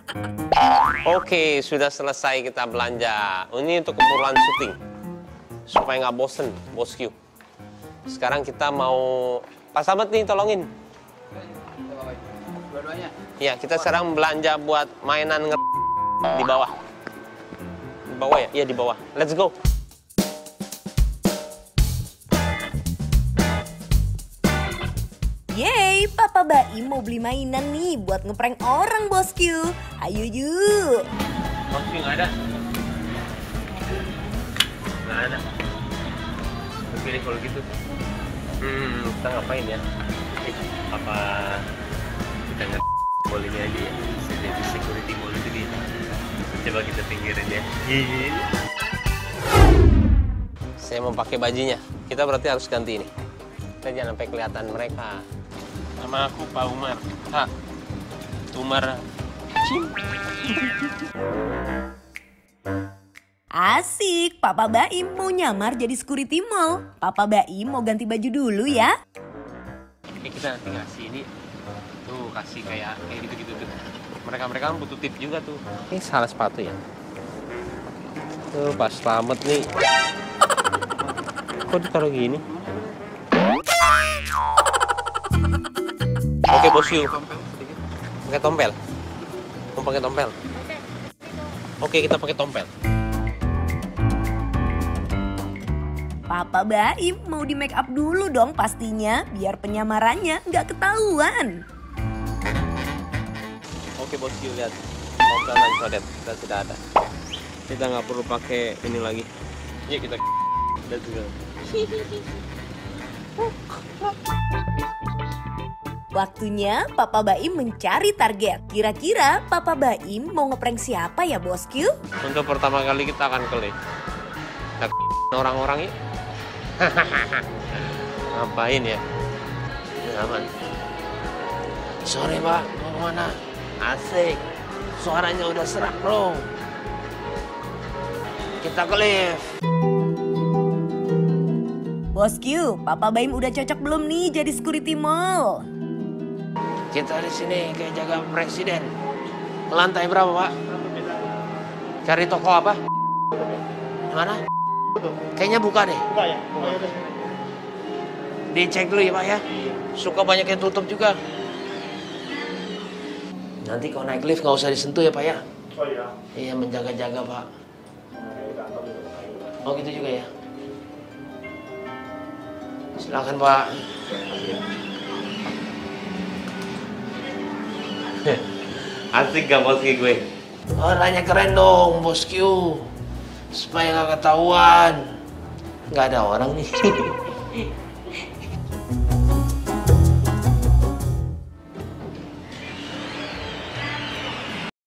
Oke, sudah selesai kita belanja. Ini untuk keperluan syuting. Supaya nggak bosen, bosku. Sekarang kita mau... Pak Slamet nih, tolongin. Dua-duanya? Iya, kita sekarang belanja buat mainan di bawah. Di bawah ya? Iya, di bawah. Let's go. Yeay, Papa Baim mau beli mainan nih buat ngeprank orang, bosku. Ayo yuk. Bosku nggak ada. Nggak ada. Oke deh kalau gitu. Kita ngapain ya? Apa kita mall ini aja ya? Jadi security mall itu dia. Coba kita pinggirin ya. Saya mau pakai bajunya. Kita berarti harus ganti ini. Kita jangan sampai kelihatan mereka. Nama aku Pak Umar. Pak Umar. Asik, Papa Baim mau nyamar jadi security mall. Papa Baim mau ganti baju dulu ya. Kita nanti kasih ini. Tuh, kasih kayak gitu-gitu tuh. Mereka kan butuh tip juga tuh. Ini salah sepatu ya. Tuh, Pak Slamet nih. Kok ditaruh gini? Oke, bosku. Pakai tompel. Mau pakai tompel? Oke, kita pakai tompel. Papa Baim mau di make up dulu dong pastinya, biar penyamarannya nggak ketahuan. Oke, bosku, lihat. Tompel dan sodet. Kita sudah ada. Kita nggak perlu pakai ini lagi. Yuk, kita lihat juga. Waktunya Papa Baim mencari target. Kira-kira Papa Baim mau ngeprank siapa ya, bosku? Untuk pertama kali kita akan ke lift. Nah, orang-orang ini ngapain ya? Aman. Sore Pak, mau kemana? Asik. Suaranya udah serak bro. Kita ke lift. Bosku, Papa Baim udah cocok belum nih jadi security mall? Kita di sini kayak jaga presiden. Lantai berapa Pak? Cari toko apa? Mana? Kayaknya buka deh. Buka ya? Buka ya. Dicek dulu ya Pak ya. Suka banyak yang tutup juga. Nanti kalau naik lift nggak usah disentuh ya Pak ya. Oh iya. Iya, menjaga-jaga Pak. Oh gitu juga ya. Silakan Pak. Asik gak bosku gue? Orangnya keren dong bosku. Supaya gak ketahuan. Gak ada orang nih.